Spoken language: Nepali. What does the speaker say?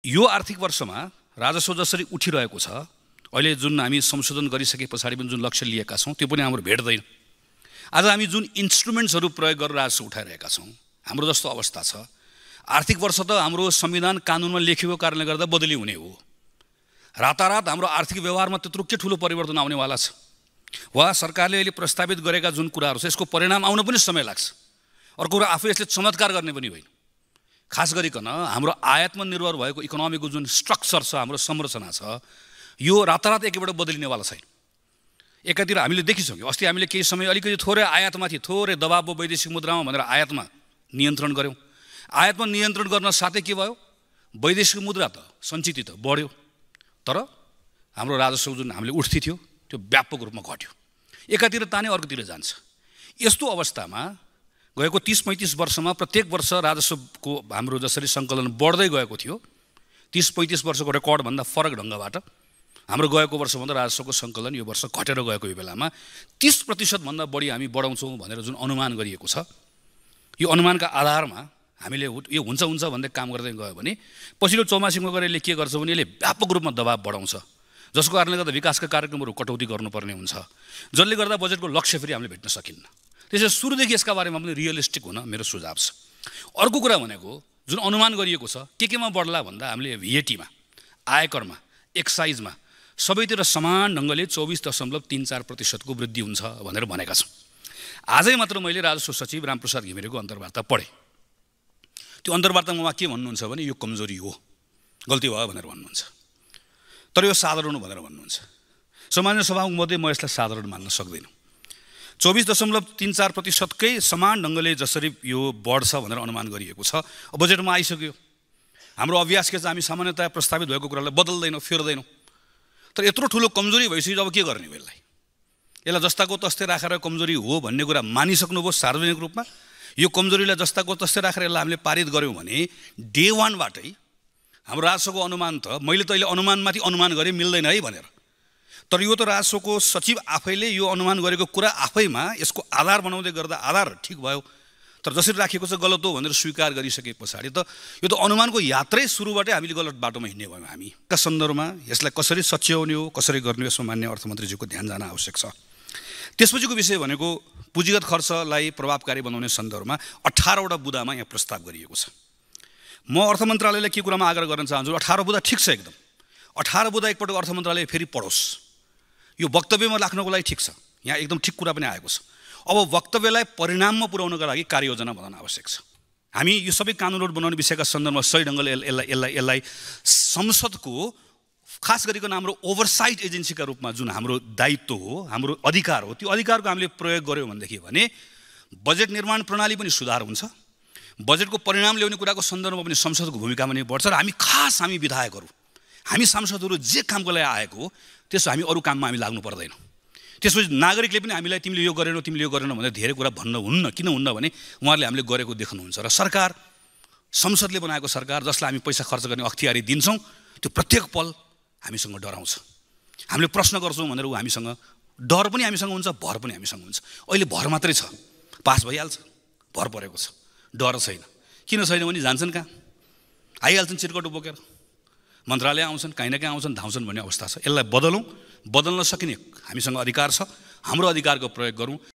यो आर्थिक वर्षमा राजस्व जसरी उठिरहेको छ, अहिले जुन हामी संशोधन गरिसके पछाडि पनि जुन लक्ष्य लिएका छौँ त्यो पनि हाम्रो भेट्दैन। आज हामी जुन इन्स्ट्रुमेन्ट्सहरू प्रयोग गरेर राजस्व उठाइरहेका छौँ, हाम्रो जस्तो अवस्था छ। आर्थिक वर्ष त हाम्रो संविधान कानुनमा लेखिएको कारणले गर्दा बदली हुने हो। रातारात हाम्रो आर्थिक व्यवहारमा त्यत्रो के ठुलो परिवर्तन आउनेवाला छ, वा सरकारले अहिले प्रस्तावित गरेका जुन कुराहरू छ यसको परिणाम आउन पनि समय लाग्छ। अर्को कुरा, आफै यसले चमत्कार गर्ने पनि होइन। खास गरिकन हाम्रो आयातमा निर्भर भएको इकोनोमीको जुन स्ट्रक्चर छ, हाम्रो संरचना छ, यो रातारात एकैबाट बदलिनेवाला छैन। एकातिर हामीले देखिसक्यौँ, अस्ति हामीले केही समय अलिकति थोरै आयातमाथि थोरै दबाव भयो वैदेशिक मुद्रामा भनेर आयातमा नियन्त्रण गऱ्यौँ। आयातमा नियन्त्रण गर्न साथै के भयो, वैदेशिक मुद्रा त सञ्चित त बढ्यो, तर हाम्रो राजस्व जुन हामीले उठ्थी थियो त्यो व्यापक रूपमा घट्यो। एकातिर ताने अर्कोतिर जान्छ। यस्तो अवस्थामा गएको 30-35 वर्षमा प्रत्येक वर्ष राजस्वको हाम्रो जसरी सङ्कलन बढ्दै गएको थियो, 30-35 वर्षको रेकर्डभन्दा फरक ढङ्गबाट हाम्रो गएको वर्षभन्दा राजस्वको सङ्कलन यो वर्ष घटेर गएको यो बेलामा 30% भन्दा बढी हामी बढाउँछौँ भनेर जुन अनुमान गरिएको छ, यो अनुमानका आधारमा हामीले यो हुन्छ भन्दै काम गर्दै गयो भने पछिल्लो चौमासिकमा गएर यसले के गर्छ भने यसले व्यापक रूपमा दबाव बढाउँछ, जसको कारणले गर्दा विकासका कार्यक्रमहरू कटौती गर्नुपर्ने हुन्छ, जसले गर्दा बजेटको लक्ष्य फेरि हामीले भेट्न सकिन्न। त्यसैले सुरुदेखि यसका बारेमा पनि रियलिस्टिक हुन मेरो सुझाव छ। अर्को कुरा भनेको जुन अनुमान गरिएको छ केमा बढ्ला भन्दा हामीले भ्याटीमा, आयकरमा, एक्साइजमा सबैतिर समान ढङ्गले 24.34% को वृद्धि हुन्छ भनेर भनेका छौँ। आजै मात्र मैले राजस्व सचिव रामप्रसाद घिमिरेको अन्तर्वार्ता पढेँ। त्यो अन्तर्वार्तामा उहाँ के भन्नुहुन्छ भने यो कमजोरी हो, गल्ती भयो भनेर भन्नुहुन्छ, तर यो साधारण हो भनेर भन्नुहुन्छ। सामान्य सभाको मध्ये म यसलाई साधारण मान्न सक्दिनँ। 24.34% कै समान ढङ्गले जसरी यो बढ्छ भनेर अनुमान गरिएको छ, बजेटमा आइसक्यो। हाम्रो अभ्यास के छ, हामी सामान्यतया प्रस्तावित भएको कुरालाई बदल्दैनौँ, फेर्दैनौँ। तर यत्रो ठुलो कमजोरी भइसक्यो, अब के गर्ने हो यसलाई जस्ताको तस्तै राखेर कमजोरी हो भन्ने कुरा मानिसक्नुभयो सार्वजनिक रूपमा। यो कमजोरीलाई जस्ताको तस्तै राखेर यसलाई हामीले पारित गऱ्यौँ भने डे 1 बाटै हाम्रो राजस्वको अनुमान त मैले त अहिले अनुमानमाथि अनुमान गरेँ मिल्दैन है भनेर, तर यो त राजस्वको सचिव आफैले यो अनुमान गरेको कुरा आफैमा यसको आधार बनाउँदै गर्दा आधार ठिक भयो, तर जसरी राखेको छ गलत हो भनेर स्वीकार गरिसके पछाडि त यो त अनुमानको यात्रै सुरुबाटै हामीले गलत बाटोमा हिँड्ने भयौँ। हामीका सन्दर्भमा यसलाई कसरी सच्याउने हो, कसरी गर्ने हो, यसमा मान्य अर्थमन्त्रीज्यूको ध्यान जान आवश्यक छ। त्यसपछिको विषय भनेको पुँजीगत खर्चलाई प्रभावकारी बनाउने सन्दर्भमा 18 वटा बुँदामा यहाँ प्रस्ताव गरिएको छ। म अर्थ मन्त्रालयलाई के कुरामा आग्रह गर्न चाहन्छु, 18 बुँदा ठिक छ, एकदम 18 बुँदा एकपटक अर्थ मन्त्रालय फेरि पढोस्। यो वक्तव्यमा राख्नको लागि ठिक छ, यहाँ एकदम ठिक कुरा पनि आएको छ। अब वक्तव्यलाई परिणाममा पुर्याउनका लागि कार्ययोजना बनाउन आवश्यक छ। हामी यो सबै कानुनहरू बनाउने विषयका सन्दर्भमा सही ढङ्गले यसलाई संसदको खास गरिकन हाम्रो ओभरसाइट एजेन्सीका रूपमा जुन हाम्रो दायित्व हो, हाम्रो अधिकार हो, त्यो अधिकारको हामीले प्रयोग गऱ्यौँ भनेदेखि भने बजेट निर्माण प्रणाली पनि सुधार हुन्छ, बजेटको परिणाम ल्याउने कुराको सन्दर्भमा पनि संसदको भूमिका पनि बढ्छ। र हामी विधायकहरू, हामी सांसदहरू जे कामको लागि आएको हो त्यसो हामी अरू काममा हामी लाग्नु पर्दैन। त्यसपछि नागरिकले पनि हामीलाई तिमीले यो गरेनौ भनेर धेरै कुरा भन्न हुन्न। किन हुन्न भने उहाँहरूले हामीले गरेको देख्नुहुन्छ। र सरकार, संसदले बनाएको सरकार जसलाई हामी पैसा खर्च गर्ने अख्तियारी दिन्छौँ, त्यो प्रत्येक पल हामीसँग डराउँछ। हामीले प्रश्न गर्छौँ भनेर ऊ हामीसँग डर पनि हामीसँग हुन्छ, भर पनि हामीसँग हुन्छ। अहिले भर मात्रै छ, पास भइहाल्छ, भर परेको छ, डर छैन। किन छैन भने जान्छन् कहाँ, आइहाल्छन् चिरकटो बोकेर, मन्त्रालय आउँछन्, काहीँ न काहीँ आउँछन्, धाउँछन् भन्ने अवस्था छ। यसलाई बदलौँ, बदल्न सकिने हामीसँग अधिकार छ, हाम्रो अधिकारको प्रयोग गरौँ।